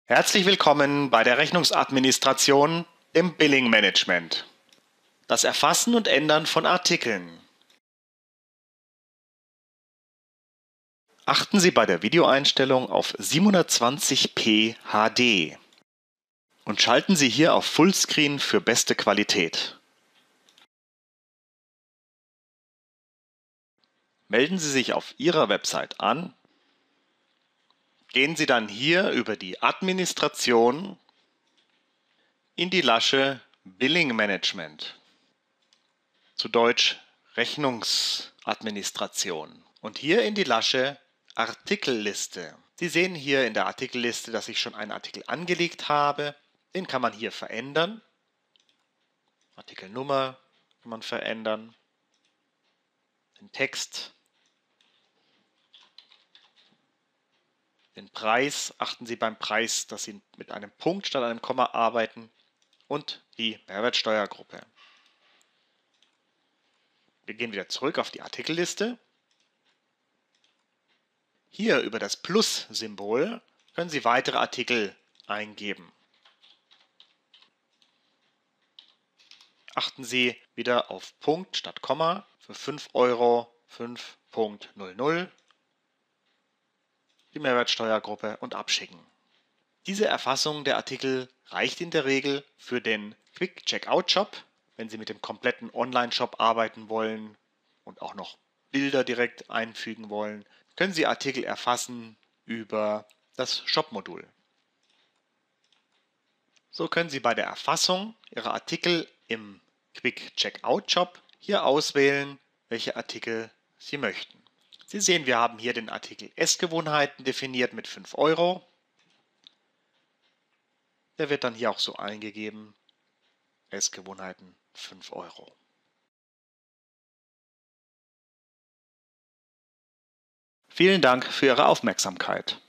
Herzlich willkommen bei der Rechnungsadministration im Billing Management. Das Erfassen und Ändern von Artikeln. Achten Sie bei der Videoeinstellung auf 720p HD und schalten Sie hier auf Fullscreen für beste Qualität. Melden Sie sich auf Ihrer Website an. Gehen Sie dann hier über die Administration in die Lasche Billing Management, zu Deutsch Rechnungsadministration, und hier in die Lasche Artikelliste. Sie sehen hier in der Artikelliste, dass ich schon einen Artikel angelegt habe. Den kann man hier verändern. Artikelnummer kann man verändern. Den Text. Den Preis. Achten Sie beim Preis, dass Sie mit einem Punkt statt einem Komma arbeiten. Und die Mehrwertsteuergruppe. Wir gehen wieder zurück auf die Artikelliste. Hier über das Plus-Symbol können Sie weitere Artikel eingeben. Achten Sie wieder auf Punkt statt Komma für 5 Euro 5.00, die Mehrwertsteuergruppe und abschicken. Diese Erfassung der Artikel reicht in der Regel für den Quick Checkout Shop, wenn Sie mit dem kompletten Online-Shop arbeiten wollen und auch noch Bilder direkt einfügen wollen, können Sie Artikel erfassen über das Shop-Modul. So können Sie bei der Erfassung Ihrer Artikel im Quick Checkout Shop hier auswählen, welche Artikel Sie möchten. Sie sehen, wir haben hier den Artikel Essgewohnheiten definiert mit 5 Euro. Der wird dann hier auch so eingegeben. Essgewohnheiten 5 Euro. Vielen Dank für Ihre Aufmerksamkeit.